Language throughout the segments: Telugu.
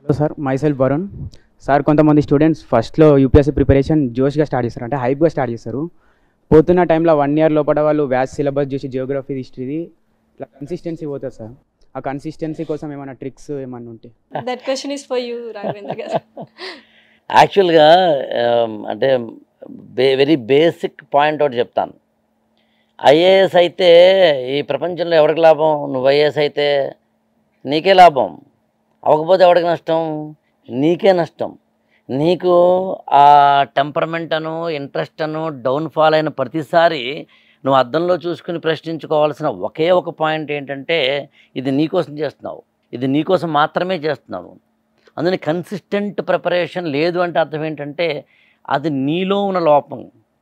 Hello sir, myself Varun sir. కొంతమంది స్టూడెంట్స్ ఫస్ట్లో యూపీఎస్సీ ప్రిపరేషన్ జోష్గా స్టార్ట్ చేస్తారు, అంటే హైప్గా స్టార్ట్ చేస్తారు. పోతున్న టైంలో 1 ఇయర్ లోపల వాళ్ళు వ్యాస్ సిలబస్ చూసి జియోగ్రఫీ హిస్టరీ ఇట్లా కన్సిస్టెన్సీ పోతుంది సార్. ఆ కన్సిస్టెన్సీ కోసం ఏమైనా ట్రిక్స్ ఏమన్నా ఉంటే? That question is for you Raghavendra garu. యాక్చువల్గా అంటే వెరీ బేసిక్ పాయింట్ ఒకటి చెప్తాను. ఐఏఎస్ అయితే ఈ ప్రపంచంలో ఎవరికి లాభం? నువ్వు ఐఏఎస్ అయితే నీకే లాభం, అవ్వకపోతే ఎవరికి నష్టం? నీకే నష్టం. నీకు ఆ టెంపర్మెంట్ అను ఇంట్రెస్ట్ అను డౌన్ఫాల్ అయిన ప్రతిసారి నువ్వు అద్దంలో చూసుకుని ప్రశ్నించుకోవాల్సిన ఒకే ఒక పాయింట్ ఏంటంటే, ఇది నీకోసం చేస్తున్నావు, ఇది నీకోసం మాత్రమే చేస్తున్నావు. అందుకని కన్సిస్టెంట్ ప్రిపరేషన్ లేదు అంటే అర్థం ఏంటంటే అది నీలో ఉన్న లోపం.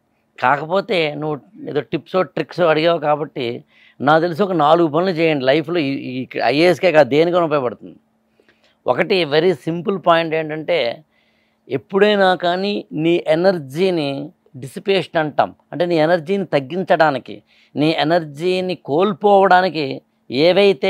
కాకపోతే నువ్వు ఏదో టిప్సో ట్రిక్సో అడిగావు కాబట్టి నాకు తెలిసి ఒక 4 పనులు చేయండి లైఫ్లో. ఈ ఐఏఎస్కే కాదు, దేనికైనా ఉపయోగపడుతుంది. ఒకటి వెరీ సింపుల్ పాయింట్ ఏంటంటే, ఎప్పుడైనా కానీ నీ ఎనర్జీని డిసిపేషన్ అంటాం, అంటే నీ ఎనర్జీని తగ్గించడానికి, నీ ఎనర్జీని కోల్పోవడానికి ఏవైతే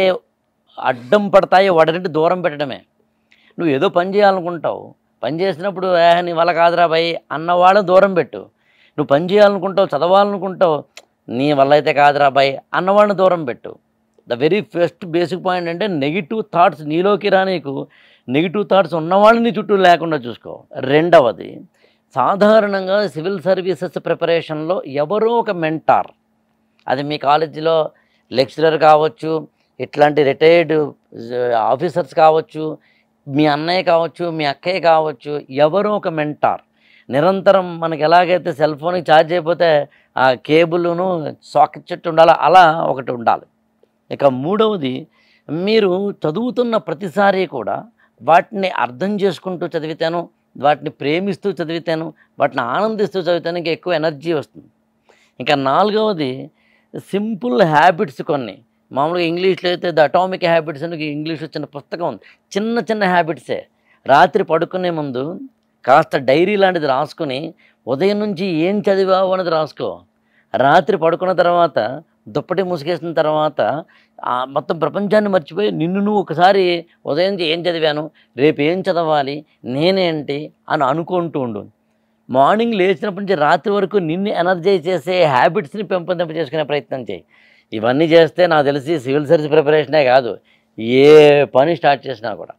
అడ్డం పడతాయో వాటిని దూరం పెట్టడమే. నువ్వు ఏదో పని చేయాలనుకుంటావు, పని చేసినప్పుడు నీ వల్ల కాదురా భయ్ అన్నవాళ్ళని దూరం పెట్టు. నువ్వు పని చేయాలనుకుంటావు, చదవాలనుకుంటావు, నీ వల్ల అయితే కాదురా భయ్ అన్నవాళ్ళని దూరం పెట్టు. The very first basic point అంటే నెగిటివ్ థాట్స్ నీలోకి రా. నీకు నెగిటివ్ థాట్స్ ఉన్నవాళ్ళు నీ చుట్టూ లేకుండా చూసుకో. రెండవది, సాధారణంగా సివిల్ సర్వీసెస్ ప్రిపరేషన్లో ఎవరో ఒక మెంటార్, అది మీ కాలేజీలో లెక్చరర్ కావచ్చు, ఇట్లాంటి రిటైర్డ్ ఆఫీసర్స్ కావచ్చు, మీ అన్నయ్య కావచ్చు, మీ అక్కయ్య కావచ్చు, ఎవరో ఒక మెంటార్ నిరంతరం మనకి ఎలాగైతే సెల్ ఫోన్కి ఛార్జ్ అయిపోతే ఆ కేబుల్ను సాకెట్ చెట్టు ఉండాలి, అలా ఒకటి ఉండాలి. ఇక మూడవది, మీరు చదువుతున్న ప్రతిసారి కూడా వాటిని అర్థం చేసుకుంటూ చదివితేను, వాటిని ప్రేమిస్తూ చదివితేను, వాటిని ఆనందిస్తూ చదివితేను ఇంకా ఎక్కువ ఎనర్జీ వస్తుంది. ఇంకా నాలుగవది, సింపుల్ హ్యాబిట్స్ కొన్ని. మామూలుగా ఇంగ్లీష్లో అయితే ద అటామిక్ హ్యాబిట్స్ అని ఇంగ్లీష్లో చిన్న పుస్తకం ఉంది. చిన్న చిన్న హ్యాబిట్సే. రాత్రి పడుకునే ముందు కాస్త డైరీ లాంటిది రాసుకొని ఉదయం నుంచి ఏం చదివావు అనేది రాసుకో. రాత్రి పడుకున్న తర్వాత దుప్పటి ముసుగేసిన తర్వాత మొత్తం ప్రపంచాన్ని మర్చిపోయి నిన్ను నువ్వు ఒకసారి ఉదయం నుంచి ఏం చదివాను, రేపు ఏం చదవాలి, నేనేంటి అని అనుకుంటూ ఉండు. మార్నింగ్ లేచినప్పటి నుంచి రాత్రి వరకు నిన్ను ఎనర్జైజ్ చేసే హ్యాబిట్స్ని పెంపొందింప చేసుకునే ప్రయత్నం చేయి. ఇవన్నీ చేస్తే నాకు తెలిసి సివిల్ సర్వీస్ ప్రిపరేషనే కాదు, ఏ పని స్టార్ట్ చేసినా కూడా.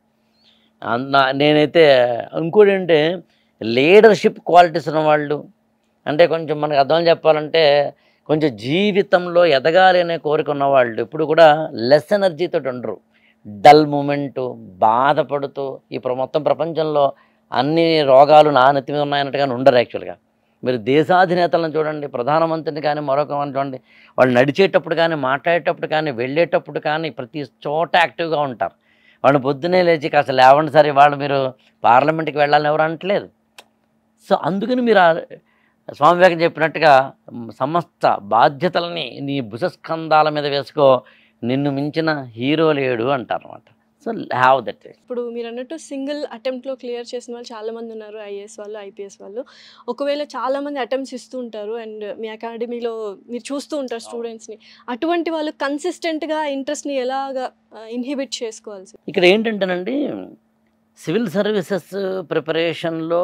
నేనైతే ఇంకోటి అంటే లీడర్షిప్ క్వాలిటీస్ ఉన్నవాళ్ళు, అంటే కొంచెం మనకు అర్థం చెప్పాలంటే కొంచెం జీవితంలో ఎదగాలి అనే కోరిక ఉన్నవాళ్ళు ఇప్పుడు కూడా లెస్ ఎనర్జీతో ఉండరు. డల్ మూమెంటు, బాధపడుతూ మొత్తం ప్రపంచంలో అన్ని రోగాలు నా నెత్తి మీద ఉన్నాయన్నట్టుగా ఉండరు. యాక్చువల్గా మీరు దేశాధినేతలను చూడండి, ప్రధానమంత్రిని కానీ మరొక చూడండి, వాళ్ళు నడిచేటప్పుడు కానీ, మాట్లాడేటప్పుడు కానీ, వెళ్ళేటప్పుడు కానీ ప్రతి చోట యాక్టివ్గా ఉంటారు. వాళ్ళు పొద్దునే లేచి కాస్త లేవండి సరే వాళ్ళు మీరు పార్లమెంట్కి వెళ్ళాలని ఎవరు అనట్లేదు. సో అందుకని మీరు స్వామి వివేకం చెప్పినట్టుగా సమస్త బాధ్యతలని నీ భుజస్కంధాల మీద వేసుకో, నిన్ను మించిన హీరో లేడు అంటారనమాట. So have that. ఇప్పుడు మీరు అన్నట్టు సింగిల్ అటెంప్ట్లో క్లియర్ చేసిన వాళ్ళు చాలామంది ఉన్నారు, ఐఏఎస్ వాళ్ళు, ఐపీఎస్ వాళ్ళు. ఒకవేళ చాలామంది అటెంప్ట్స్ ఇస్తూ ఉంటారు అండ్ మీ అకాడమీలో మీరు చూస్తూ ఉంటారు స్టూడెంట్స్ని. అటువంటి వాళ్ళు కన్సిస్టెంట్గా ఇంట్రెస్ట్ని ఎలాగా ఇన్హిబిట్ చేసుకోవాలి? ఇక్కడ ఏంటంటేనండి, సివిల్ సర్వీసెస్ ప్రిపరేషన్లో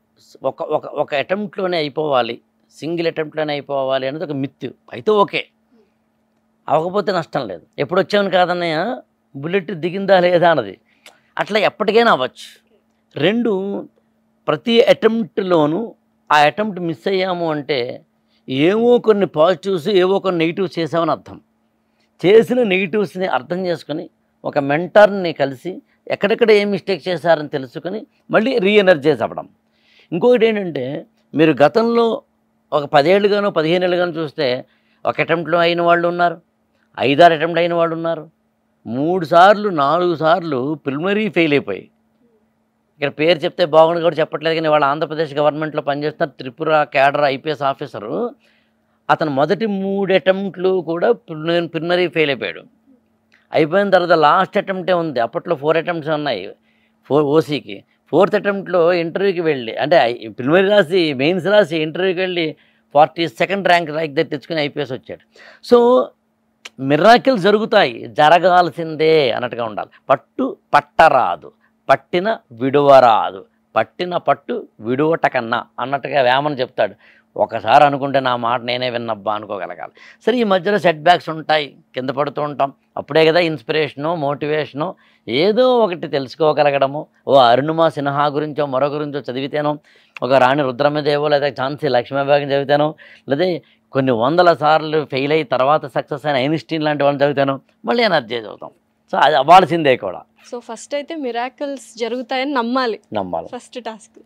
ఒక అటెంప్ట్లోనే అయిపోవాలి, సింగిల్ అటెంప్ట్లోనే అయిపోవాలి అనేది ఒక మిత్. అయితే ఓకే, అవ్వకపోతే నష్టం లేదు. ఎప్పుడు వచ్చామని కాదన్నయ్య, బుల్లెట్ దిగిందా లేదా అన్నది, అట్లా ఎప్పటికైనా అవ్వచ్చు. రెండు, ప్రతి అటెంప్ట్లోనూ ఆ అటెంప్ట్ మిస్ అయ్యాము అంటే ఏవో కొన్ని పాజిటివ్స్ ఏవో కొన్ని నెగిటివ్స్ చేసామని అర్థం. చేసిన నెగిటివ్స్ని అర్థం చేసుకొని ఒక మెంటర్ని కలిసి ఎక్కడెక్కడ ఏం మిస్టేక్ చేశారని తెలుసుకొని మళ్ళీ రీఎనర్జైజ్ అవ్వడం. ఇంకొకటి ఏంటంటే, మీరు గతంలో ఒక 10 ఏళ్ళుగానో 15 ఏళ్ళుగానో చూస్తే ఒక అటెంప్ట్లో అయిన వాళ్ళు ఉన్నారు, 5-6 అటెంప్ట్ అయిన వాళ్ళు ఉన్నారు, 3 సార్లు 4 సార్లు ప్రిలిమినరీ ఫెయిల్ అయిపోయి. ఇక్కడ పేరు చెప్తే బాగుంది కూడా చెప్పట్లేదు కానీ వాళ్ళు ఆంధ్రప్రదేశ్ గవర్నమెంట్లో పనిచేస్తున్న త్రిపుర క్యాడర్ ఐపీఎస్ ఆఫీసరు. అతను మొదటి 3 అటెంప్ట్లు కూడా ప్రిలిమినరీ ఫెయిల్ అయిపోయాడు. అయిపోయిన తర్వాత లాస్ట్ అటెంప్టే ఉంది, అప్పట్లో 4 అటెంప్ట్స్ ఉన్నాయి ఓసీకి. 4th అటెంప్ట్లో ఇంటర్వ్యూకి వెళ్ళి, అంటే ప్రిలిమినరీ రాసి మెయిన్స్ రాసి ఇంటర్వ్యూకి వెళ్ళి 42nd ర్యాంక్ తెచ్చుకుని ఐపీఎస్ వచ్చాడు. సో మిరాకిల్ జరుగుతాయి, జరగాల్సిందే అన్నట్టుగా ఉండాలి. పట్టరాదు, పట్టిన విడువరాదు, పట్టిన పట్టు విడువట కన్నా అన్నట్టుగా వేమన చెప్తాడు. ఒకసారి అనుకుంటే నా మాట నేనే విన్నబ్బా అనుకోగలగాలి. సరే, ఈ మధ్యలో సెట్ బ్యాక్స్ ఉంటాయి, కింద పడుతూ ఉంటాం. అప్పుడే కదా ఇన్స్పిరేషను, మోటివేషను, ఏదో ఒకటి తెలుసుకోగలగడము. ఓ అరుణిమ సిన్హా గురించో మరో గురించో చదివితేనో, ఒక రాణి రుద్రమదేవో లేదా ఝాన్సీ లక్ష్మీబాయిని చదివితేనో, లేదా కొన్ని వందల సార్లు ఫెయిల్ అయ్యి తర్వాత సక్సెస్ అయిన ఐన్స్టీన్ లాంటి వాళ్ళని చదివితేనో మళ్ళీ ఎనర్జీ చదువుతాం. సో అది అవ్వాల్సిందే కూడా. సో ఫస్ట్ అయితే మిరాకిల్స్ జరుగుతాయని నమ్మాలి, నమ్మాలి. First task.